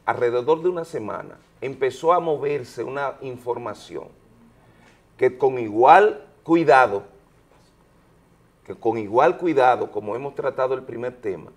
alrededor de una semana, empezó a moverse una información que con igual cuidado, como hemos tratado el primer tema,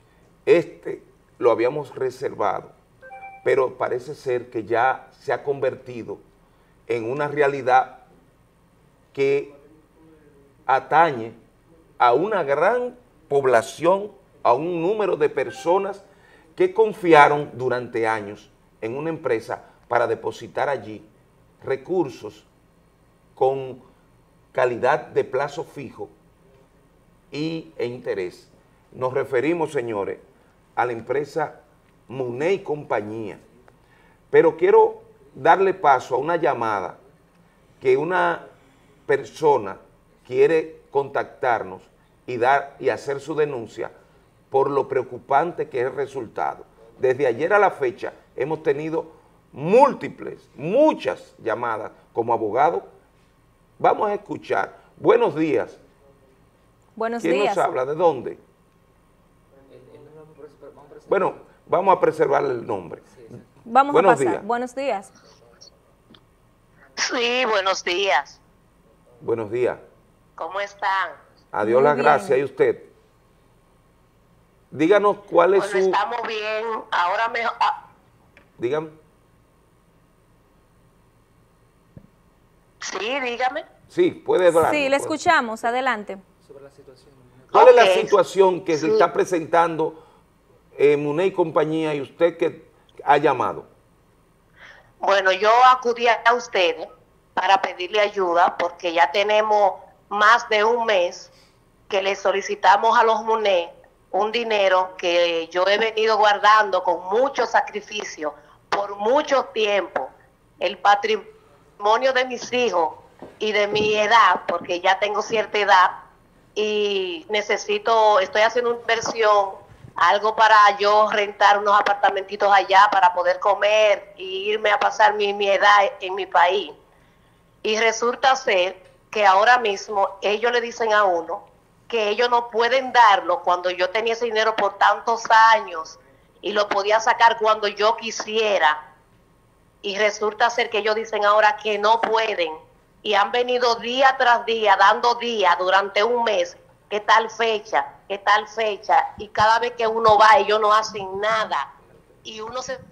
lo habíamos reservado, pero parece ser que ya se ha convertido en una realidad que atañe a una gran población, a un número de personas que confiaron durante años en una empresa para depositar allí recursos con calidad de plazo fijo e interés. Nos referimos, señores, a la empresa Muné y Compañía. Pero quiero darle paso a una llamada que una persona quiere contactarnos y hacer su denuncia por lo preocupante que es el resultado. Desde ayer a la fecha hemos tenido muchas llamadas como abogado. Vamos a escuchar. Buenos días. Buenos días. ¿Quién nos habla? ¿De dónde? Bueno, vamos a preservar el nombre. Vamos a pasar. Buenos días. Sí, buenos días. Buenos días. ¿Cómo están? Adiós las gracias. ¿Y usted? Díganos cuál es su... Estamos bien. Ahora mejor... Dígame. Sí, dígame. Sí, puede hablar. Sí, le escuchamos. Adelante. ¿Cuál es la situación que se está presentando Muné y Compañía y usted que ha llamado? Bueno, yo acudí a ustedes para pedirle ayuda porque ya tenemos más de un mes que le solicitamos a los Muné un dinero que yo he venido guardando con mucho sacrificio por mucho tiempo, el patrimonio de mis hijos y de mi edad, porque ya tengo cierta edad y estoy haciendo una inversión, algo para yo rentar unos apartamentitos allá para poder comer y irme a pasar mi edad en mi país. Y resulta ser que ahora mismo ellos le dicen a uno que ellos no pueden darlo cuando yo tenía ese dinero por tantos años y lo podía sacar cuando yo quisiera. Y resulta ser que ellos dicen ahora que no pueden. Y han venido día tras día, dando días durante un mes, que tal fecha, y cada vez que uno va ellos no hacen nada. Y uno se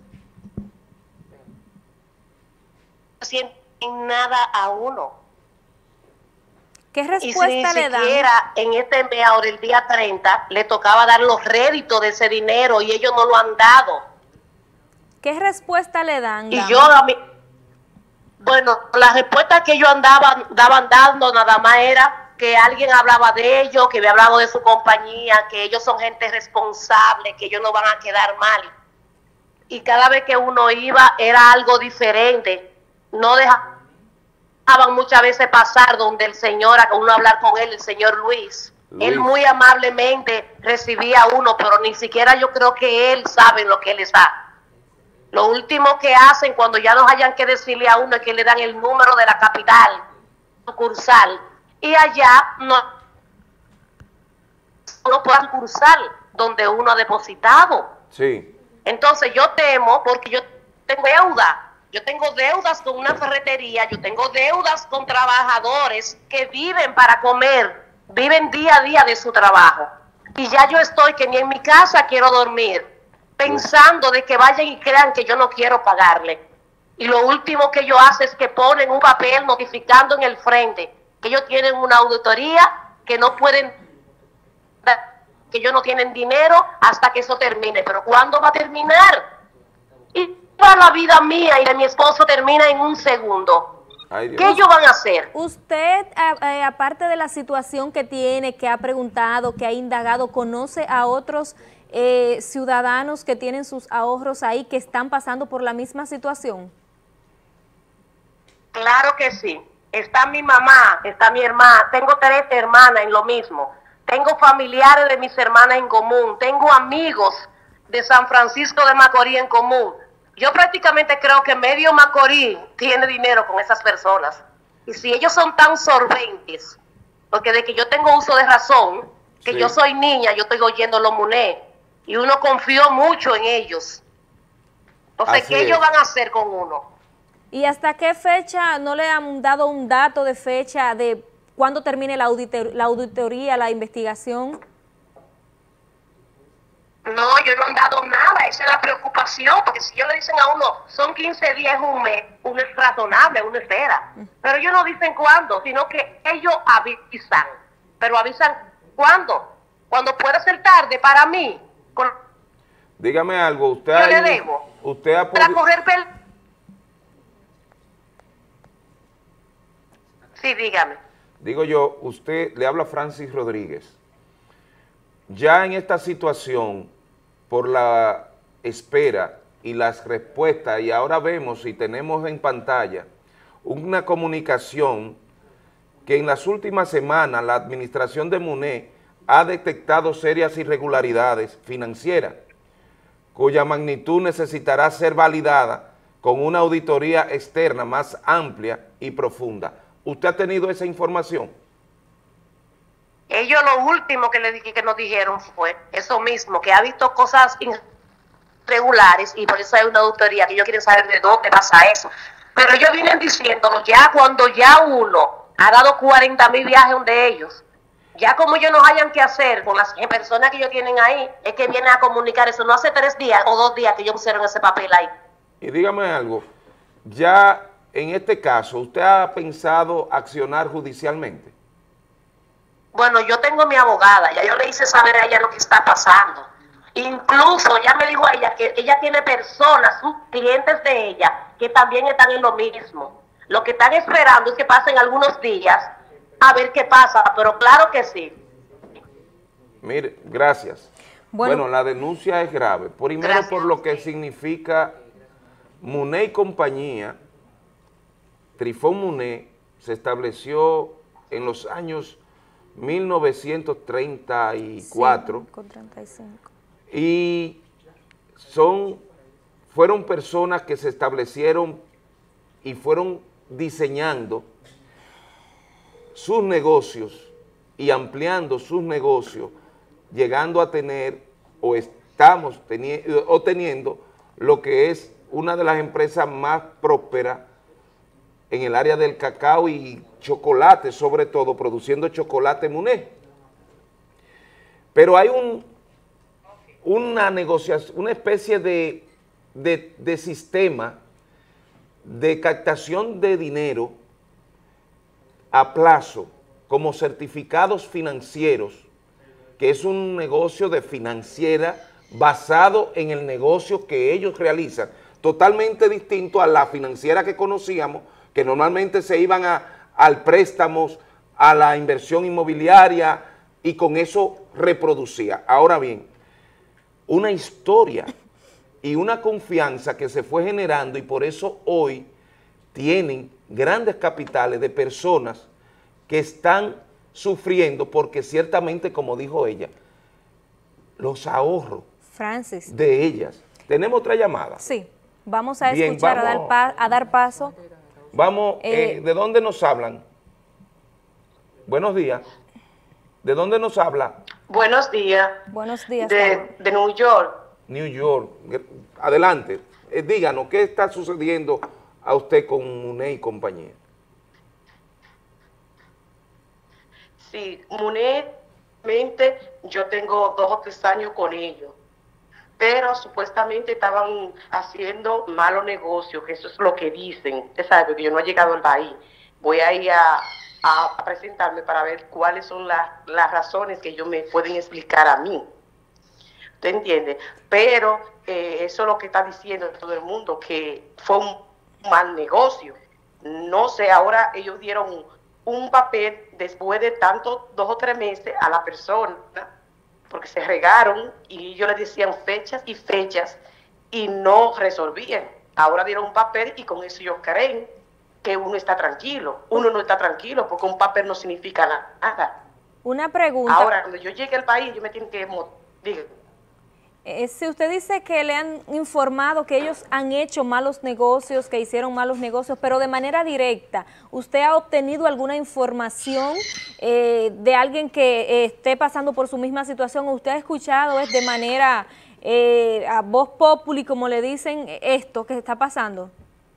siente nada a uno. ¿Qué respuesta le dan? Y ni siquiera en este mes, ahora el día 30, le tocaba dar los réditos de ese dinero y ellos no lo han dado. ¿Qué respuesta le dan? Y yo a mí, bueno, la respuesta que ellos daban dando nada más era que alguien hablaba de ellos, que había hablado de su compañía, que ellos son gente responsable, que ellos no van a quedar mal. Y cada vez que uno iba era algo diferente. No dejaban muchas veces pasar donde el señor, a uno hablar con él, el señor Luis. Él muy amablemente recibía a uno, pero ni siquiera yo creo que él sabe lo que él está. Lo último que hacen cuando ya no hayan que decirle a uno es que le dan el número de la capital, sucursal, y allá no puede cursar donde uno ha depositado. Sí. Entonces yo temo, porque yo tengo deuda. Yo tengo deudas con una ferretería, yo tengo deudas con trabajadores que viven para comer, viven día a día de su trabajo. Y ya yo estoy que ni en mi casa quiero dormir, pensando de que vayan y crean que yo no quiero pagarle. Y lo último que ellos hacen es que ponen un papel notificando en el frente que ellos tienen una auditoría, que no pueden, que ellos no tienen dinero hasta que eso termine. Pero ¿cuándo va a terminar? Y la vida mía y de mi esposo termina en un segundo. Ay, ¿qué ellos van a hacer? Usted, aparte de la situación que tiene, que ha preguntado, que ha indagado, ¿conoce a otros ciudadanos que tienen sus ahorros ahí, que están pasando por la misma situación? Claro que sí. Está mi mamá, está mi hermana, tengo 3 hermanas en lo mismo. Tengo familiares de mis hermanas en común, tengo amigos de San Francisco de Macorís en común. Yo prácticamente creo que medio Macorís tiene dinero con esas personas. Y si ellos son tan solventes, porque de que yo tengo uso de razón, que yo soy niña, yo estoy oyendo los Muné, y uno confió mucho en ellos. Entonces, Así ¿qué ellos es. van a hacer con uno? ¿Y hasta qué fecha no le han dado un dato de fecha de cuándo termine la auditoría, la investigación? No, yo no han dado nada, esa es la preocupación, porque si ellos le dicen a uno, son 15 días, un mes, uno es razonable, uno espera. Pero ellos no dicen cuándo, sino que ellos avisan. Pero avisan cuándo. Cuando puede ser tarde para mí. Dígame algo, usted Yo le debo. usted ha Para podido... correr Sí, dígame. Digo yo, usted le habla Francis Rodríguez. Ya en esta situación, por la espera y las respuestas, y ahora vemos y tenemos en pantalla una comunicación que en las últimas semanas la administración de MUNE ha detectado serias irregularidades financieras, cuya magnitud necesitará ser validada con una auditoría externa más amplia y profunda. ¿Usted ha tenido esa información? Ellos lo último que nos dijeron fue eso mismo, que ha visto cosas irregulares y por eso hay una auditoría que ellos quieren saber de dónde pasa eso. Pero ellos vienen diciéndolo ya cuando ya uno ha dado 40,000 viajes de ellos. Ya como ellos no hayan que hacer con las personas que ellos tienen ahí, es que vienen a comunicar eso. No hace 3 días o 2 días que ellos pusieron ese papel ahí. Y dígame algo, ya en este caso, ¿usted ha pensado accionar judicialmente? Bueno, yo tengo mi abogada, ya yo le hice saber a ella lo que está pasando. Incluso ya me dijo a ella que ella tiene personas, sus clientes de ella, que también están en lo mismo. Lo que están esperando es que pasen algunos días a ver qué pasa, pero claro que sí. Mire, gracias. Bueno, la denuncia es grave. Primero Gracias. por lo que significa MUNE y compañía. Trifón MUNE se estableció en los años 1934 35. y fueron personas que se establecieron y fueron diseñando sus negocios y ampliando sus negocios, llegando a tener o estamos teniendo lo que es una de las empresas más prósperas en el área del cacao y chocolate, sobre todo produciendo chocolate MUNE. Pero hay una negociación, una especie de sistema de captación de dinero a plazo como certificados financieros, que es un negocio de financiera basado en el negocio que ellos realizan, totalmente distinto a la financiera que conocíamos, que normalmente se iban al préstamo, a la inversión inmobiliaria y con eso reproducía. Ahora bien, una historia y una confianza que se fue generando y por eso hoy tienen grandes capitales de personas que están sufriendo porque ciertamente, como dijo ella, los ahorros Francis. de ellas. ¿Tenemos otra llamada? Sí, vamos a Bien, escuchar, vamos. a dar paso. Vamos, ¿de dónde nos hablan? Buenos días. ¿De dónde nos habla? Buenos días. Buenos días. De New York. New York. Adelante. Díganos, ¿qué está sucediendo a usted con MUNE y compañía? Sí, MUNE, yo tengo 2 o 3 años con ellos, pero supuestamente estaban haciendo malos negocios, que eso es lo que dicen. Usted sabe, porque yo no he llegado al país. Voy a ir a presentarme para ver cuáles son las razones que ellos me pueden explicar a mí. ¿Usted entiende? Pero eso es lo que está diciendo todo el mundo, que fue un mal negocio. No sé, ahora ellos dieron un papel después de 2 o 3 meses a la persona, porque se regaron y ellos le decían fechas y no resolvían. Ahora dieron un papel y con eso ellos creen que uno está tranquilo. Uno no está tranquilo porque un papel no significa nada. Una pregunta. Ahora, cuando yo llegue al país, yo me tengo que... Si usted dice que le han informado que ellos han hecho malos negocios, que hicieron malos negocios, pero de manera directa, ¿usted ha obtenido alguna información de alguien que esté pasando por su misma situación? ¿Usted ha escuchado de manera a voz populi, como le dicen, esto que está pasando?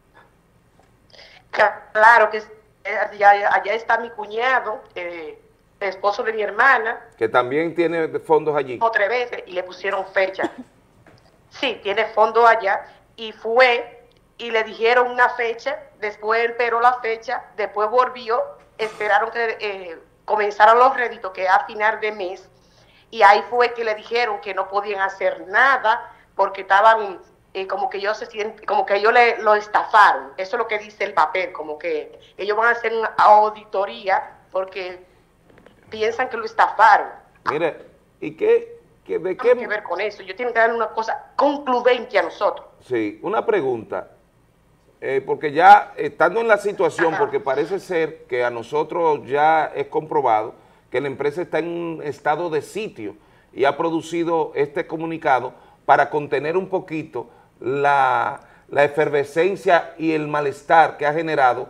Claro que allá está mi cuñado, el esposo de mi hermana. Que también tiene fondos allí. 3 veces y le pusieron fecha. Sí, tiene fondos allá y fue y le dijeron una fecha, después él esperó la fecha, después volvió, esperaron que comenzaran los réditos, que a final de mes, y ahí fue que le dijeron que no podían hacer nada porque estaban como que ellos se sienten, como que ellos lo estafaron. Eso es lo que dice el papel, como que ellos van a hacer una auditoría porque piensan que lo estafaron. Mire, ¿y de qué? Tiene que ver con eso. Ellos tienen que dar una cosa concluyente a nosotros. Sí, una pregunta. Porque ya estando en la situación, porque parece ser que a nosotros ya es comprobado que la empresa está en un estado de sitio y ha producido este comunicado para contener un poquito la efervescencia y el malestar que ha generado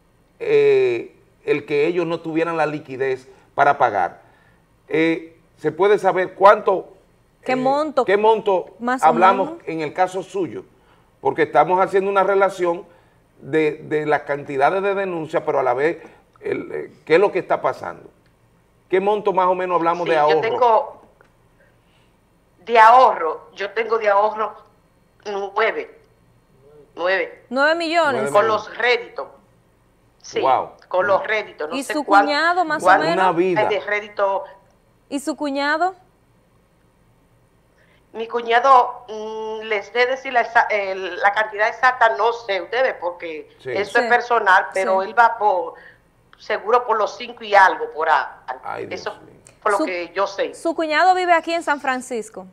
el que ellos no tuvieran la liquidez para pagar. ¿Se puede saber cuánto? ¿Qué monto? ¿Qué monto más o hablamos menos en el caso suyo? Porque estamos haciendo una relación de las cantidades de denuncias, pero a la vez, ¿qué es lo que está pasando? ¿Qué monto más o menos hablamos de ahorro? Yo tengo de ahorro 9 millones. Con los réditos. Sí, wow. Con los réditos. No ¿Y sé su cuñado más o menos? Una vida. De rédito. ¿Y su cuñado? Mi cuñado, les sé decir la cantidad exacta, no sé ustedes, porque sí, eso es personal, pero él va seguro por los 5 y algo por ahí. Ay, eso por lo que yo sé. ¿Su cuñado vive aquí en San Francisco?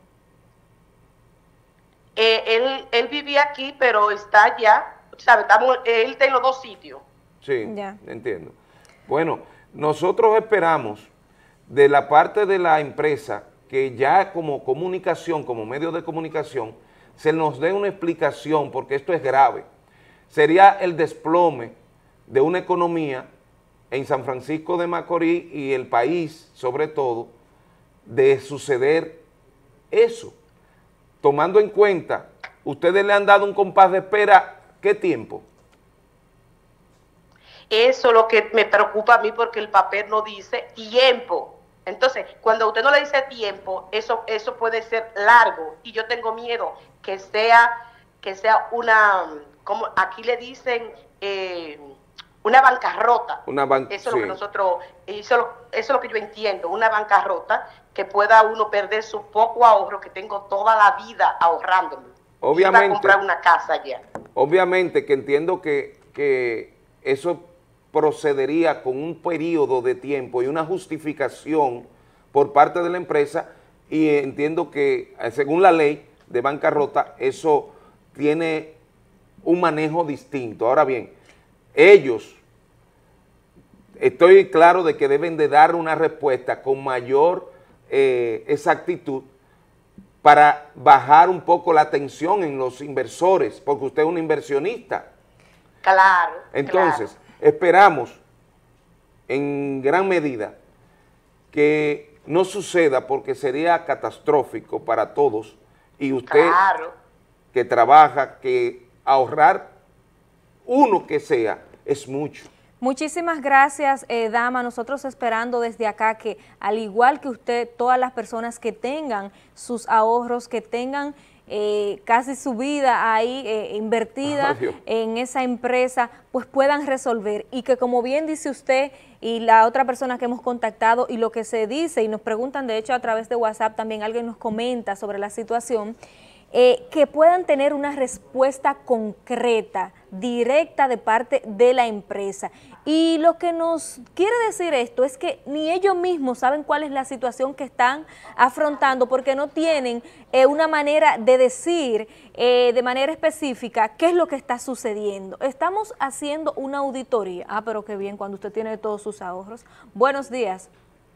Él vivía aquí, pero está allá, ¿sabe? Él está en los 2 sitios. Sí, ya entiendo. Bueno, nosotros esperamos de la parte de la empresa que ya como comunicación, como medio de comunicación, se nos dé una explicación, porque esto es grave. Sería el desplome de una economía en San Francisco de Macorís y el país, sobre todo, de suceder eso. Tomando en cuenta, ustedes le han dado un compás de espera, ¿qué tiempo? Eso es lo que me preocupa a mí, porque el papel no dice tiempo. Entonces, cuando usted no le dice tiempo, eso puede ser largo, y yo tengo miedo que sea una, como aquí le dicen, una bancarrota. Eso es lo que nosotros, eso es lo que yo entiendo, una bancarrota, que pueda uno perder su poco ahorro que tengo toda la vida ahorrándome. Obviamente. Y va a comprar una casa ya. Obviamente que entiendo que eso procedería con un periodo de tiempo y una justificación por parte de la empresa, y entiendo que según la ley de bancarrota eso tiene un manejo distinto. Ahora bien, ellos, estoy claro de que deben de dar una respuesta con mayor exactitud para bajar un poco la tensión en los inversores, porque usted es un inversionista. Claro. Entonces, esperamos en gran medida que no suceda, porque sería catastrófico para todos, y usted que trabaja, que ahorrar uno que sea es mucho. Muchísimas gracias, dama. Nosotros esperando desde acá que, al igual que usted, todas las personas que tengan sus ahorros, que tengan casi su vida ahí invertida en esa empresa, pues puedan resolver, y que, como bien dice usted y la otra persona que hemos contactado, y lo que se dice y nos preguntan, de hecho a través de WhatsApp también alguien nos comenta sobre la situación, que puedan tener una respuesta concreta, directa de parte de la empresa. Y lo que nos quiere decir esto es que ni ellos mismos saben cuál es la situación que están afrontando, porque no tienen una manera de decir de manera específica qué es lo que está sucediendo. Estamos haciendo una auditoría. Ah, pero qué bien, cuando usted tiene todos sus ahorros. Buenos días.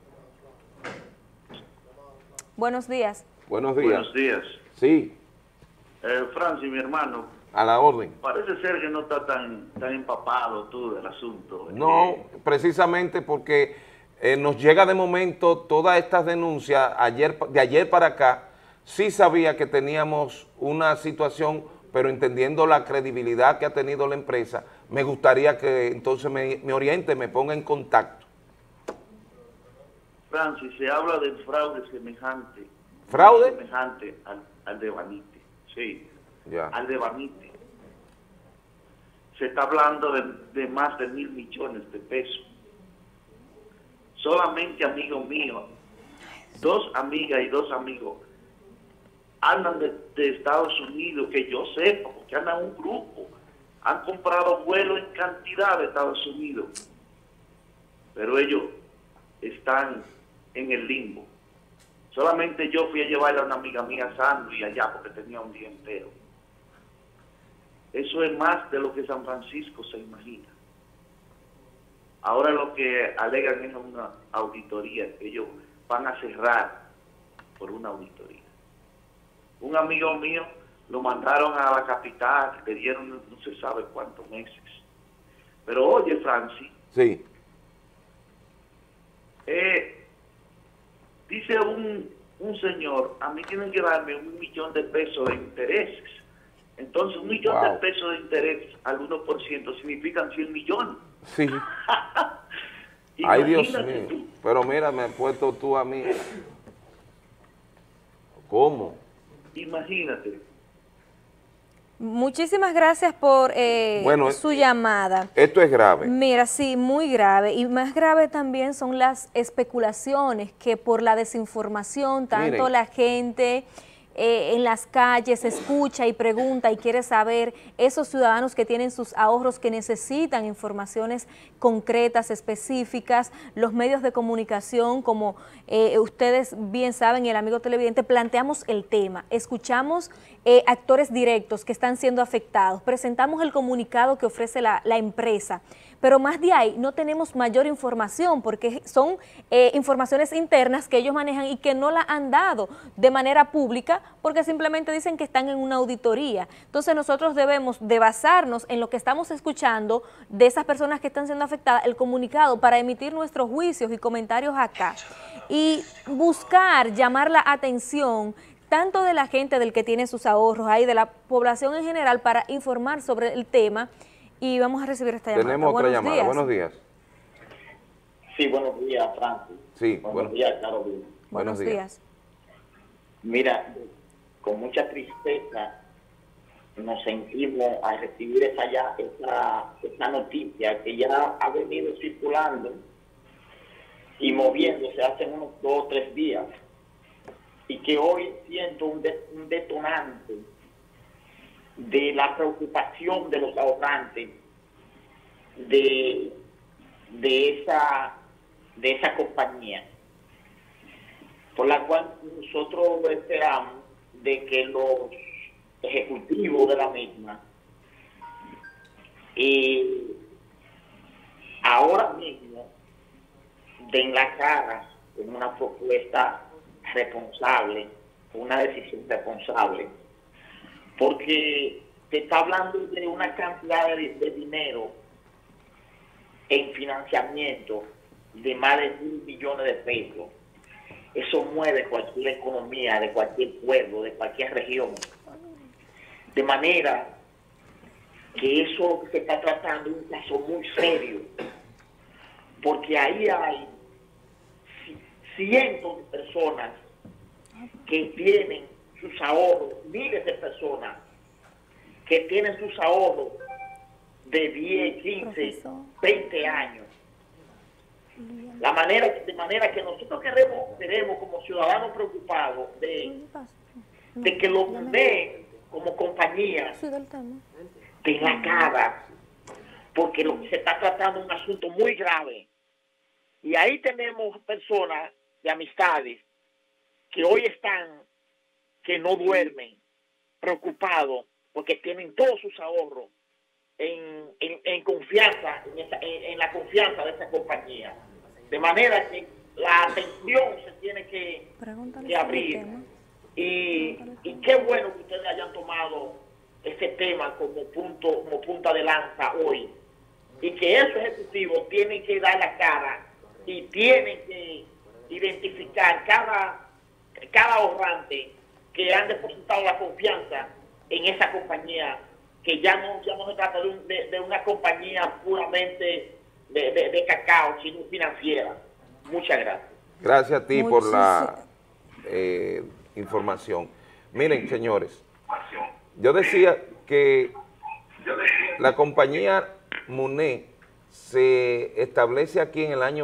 Buenos días. Buenos días. Buenos días. Sí. Francis, mi hermano. A la orden. Parece ser que no está tan empapado tú del asunto. No, precisamente porque nos llega de momento todas estas denuncias de ayer para acá sí sabía que teníamos una situación, pero entendiendo la credibilidad que ha tenido la empresa, me gustaría que entonces me oriente, me ponga en contacto. Francis, se habla de fraude semejante. ¿Fraude? Semejante al de Banite. Sí, Ya. al de Banite. Se está hablando de más de 1.000 millones de pesos. Solamente amigos míos, 2 amigas y 2 amigos, andan de Estados Unidos, que yo sepa, porque andan un grupo, han comprado vuelos en cantidad de Estados Unidos, pero ellos están en el limbo. Solamente yo fui a llevarle a una amiga mía sándwich allá porque tenía un día entero. Eso es más de lo que San Francisco se imagina. Ahora lo que alegan es una auditoría, que ellos van a cerrar por una auditoría. Un amigo mío lo mandaron a la capital, le dieron no se sabe cuántos meses. Pero oye, Francis, Sí. dice un señor, a mí tienen que darme 1 millón de pesos de intereses. Entonces, 1 millón de pesos de interés al 1% significan 100 millones. Sí. Ay, Dios Imagínate mío. tú. Pero mira, me has puesto tú a mí. ¿Cómo? Imagínate. Muchísimas gracias por Bueno, su llamada. Esto es grave. Mira, sí, muy grave. Y más grave también son las especulaciones que por la desinformación, tanto Miren. la gente en las calles escucha y pregunta y quiere saber, esos ciudadanos que tienen sus ahorros, que necesitan informaciones concretas, específicas, los medios de comunicación, como ustedes bien saben, y el amigo televidente, planteamos el tema, escuchamos actores directos que están siendo afectados, presentamos el comunicado que ofrece la empresa, pero más de ahí no tenemos mayor información porque son informaciones internas que ellos manejan y que no la han dado de manera pública porque simplemente dicen que están en una auditoría. Entonces nosotros debemos de basarnos en lo que estamos escuchando de esas personas que están siendo afectadas, el comunicado, para emitir nuestros juicios y comentarios acá y buscar llamar la atención tanto de la gente del que tiene sus ahorros ahí, de la población en general, para informar sobre el tema. Y vamos a recibir esta llamada. Tenemos otra llamada. Días. Buenos días. Sí, buenos días, Francis. Sí, buenos días, Carolina. Buenos días. Mira, con mucha tristeza nos sentimos al recibir esa noticia que ya ha venido circulando y moviéndose hace unos 2 o 3 días, y que hoy siento un detonante de la preocupación de los ahorrantes de esa compañía, por la cual nosotros esperamos de que los ejecutivos de la misma ahora mismo den la cara en una propuesta responsable, una decisión responsable, porque se está hablando de una cantidad de dinero en financiamiento de más de 1.000 millones de pesos. Eso mueve cualquier economía de cualquier pueblo, de cualquier región. De manera que eso se está tratando de un caso muy serio, porque ahí hay cientos de personas que tienen sus ahorros, miles de personas que tienen sus ahorros de 10, 15, 20 años. De manera que nosotros queremos como ciudadanos preocupados de que los MUNE como compañía den la cara, porque lo que se está tratando es un asunto muy grave. Y ahí tenemos personas de amistades que hoy están, que no duermen, preocupados, porque tienen todos sus ahorros en confianza, en la confianza de esa compañía. De manera que la atención se tiene que abrir. Y qué bueno que ustedes hayan tomado este tema como punta de lanza hoy. Y que esos ejecutivos tienen que dar la cara y tienen que identificar cada ahorrante que han depositado la confianza en esa compañía, que ya no se trata de una compañía puramente de cacao, sino financiera. Muchas gracias. Gracias a ti por la información. Miren, señores, yo decía que la compañía Muné se establece aquí en el año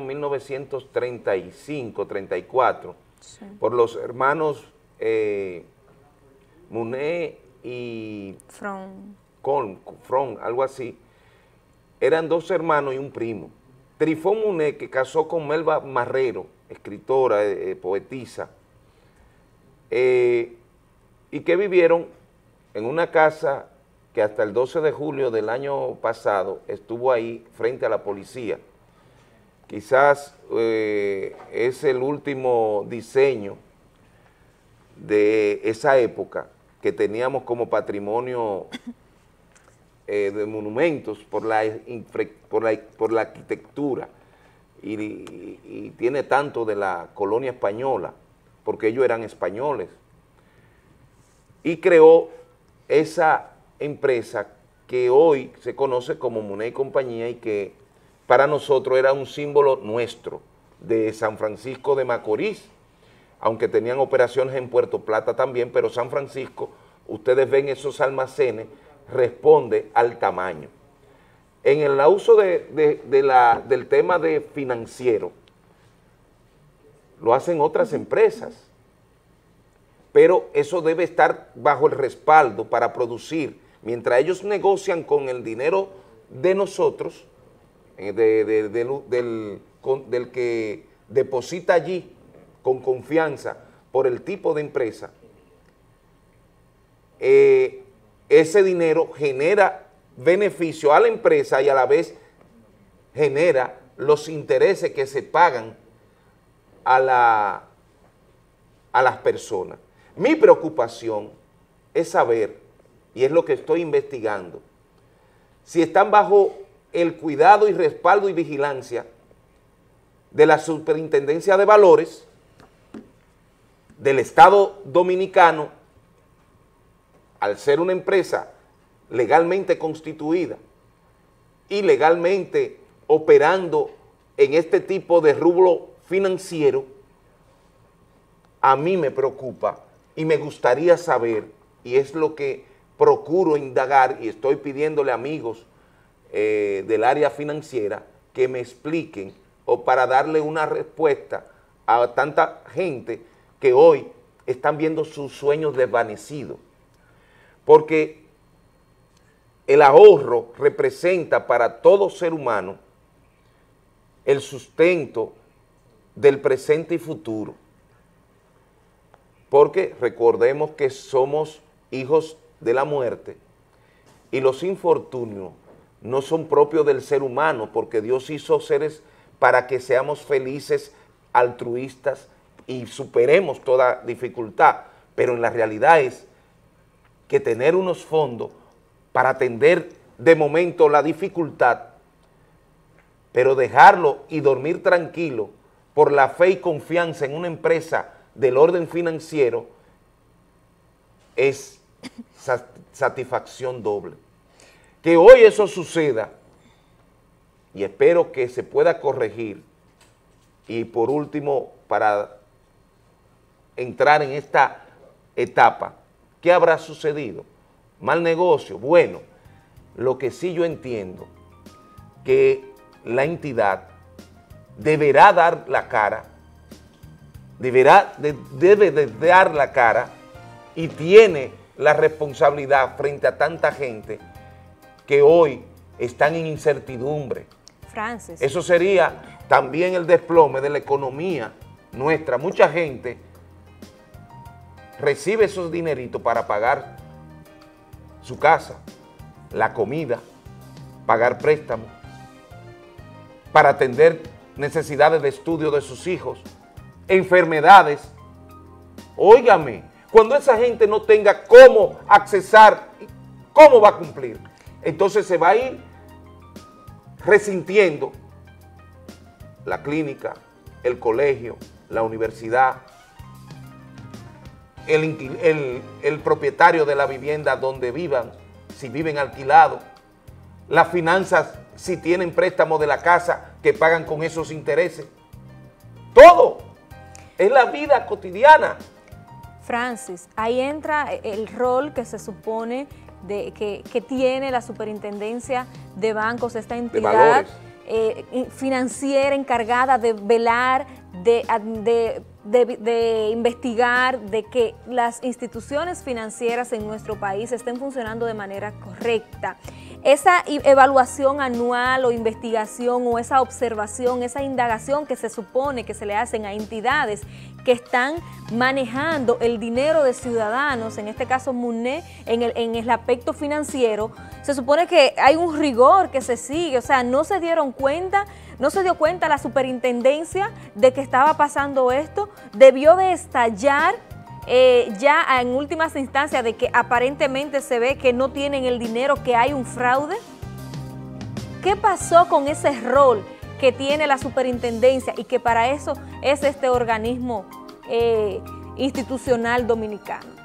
1935-34 sí. por los hermanos Muné y Fron, algo así. Eran dos hermanos y un primo. Trifón Muné, que casó con Melba Marrero, escritora, poetisa, y que vivieron en una casa que hasta el 12 de julio del año pasado estuvo ahí frente a la policía. Quizás es el último diseño de esa época que teníamos como patrimonio de monumentos por la arquitectura y tiene tanto de la colonia española, porque ellos eran españoles, y creó esa empresa que hoy se conoce como Muné y Compañía y que para nosotros era un símbolo nuestro de San Francisco de Macorís, aunque tenían operaciones en Puerto Plata también, pero San Francisco, ustedes ven esos almacenes, responde al tamaño. En el uso del tema de financiero, lo hacen otras empresas, pero eso debe estar bajo el respaldo para producir. Mientras ellos negocian con el dinero de nosotros, del que deposita allí con confianza por el tipo de empresa, ese dinero genera beneficio a la empresa y a la vez genera los intereses que se pagan a las personas. Mi preocupación es saber, y es lo que estoy investigando, si están bajo el cuidado y respaldo y vigilancia de la Superintendencia de Valores, del Estado Dominicano, al ser una empresa legalmente constituida y legalmente operando en este tipo de rubro financiero. A mí me preocupa y me gustaría saber, y es lo que procuro indagar y estoy pidiéndole a amigos del área financiera que me expliquen o para darle una respuesta a tanta gente que hoy están viendo sus sueños desvanecidos. Porque el ahorro representa para todo ser humano el sustento del presente y futuro. Porque recordemos que somos hijos de la muerte y los infortunios no son propios del ser humano, porque Dios hizo seres para que seamos felices, altruistas y superemos toda dificultad, pero en la realidad es que tener unos fondos para atender de momento la dificultad, pero dejarlo y dormir tranquilo por la fe y confianza en una empresa del orden financiero es satisfacción doble. Que hoy eso suceda, y espero que se pueda corregir, y por último, para entrar en esta etapa, ¿qué habrá sucedido? ¿Mal negocio? Bueno, lo que sí yo entiendo, que la entidad deberá dar la cara, debe de dar la cara y tiene la responsabilidad frente a tanta gente que hoy están en incertidumbre. Francis. Eso sería también el desplome de la economía nuestra. Mucha gente recibe esos dineritos para pagar su casa, la comida, pagar préstamos, para atender necesidades de estudio de sus hijos, enfermedades. Óigame, cuando esa gente no tenga cómo accesar, ¿cómo va a cumplir? Entonces se va a ir resintiendo la clínica, el colegio, la universidad, el propietario de la vivienda donde vivan, si viven alquilados, las finanzas, si tienen préstamo de la casa que pagan con esos intereses. Todo es la vida cotidiana. Francis, ahí entra el rol que se supone que tiene la Superintendencia de Bancos, esta entidad financiera encargada de velar, de investigar, de que las instituciones financieras en nuestro país estén funcionando de manera correcta. Esa evaluación anual o investigación o esa observación, esa indagación que se supone que se le hacen a entidades que están manejando el dinero de ciudadanos, en este caso MUNE, en el aspecto financiero, se supone que hay un rigor que se sigue, o sea, no se dio cuenta la superintendencia de que estaba pasando esto, debió de estallar ya en últimas instancias de que aparentemente se ve que no tienen el dinero, que hay un fraude. ¿Qué pasó con ese rol que tiene la superintendencia y que para eso es este organismo institucional dominicano?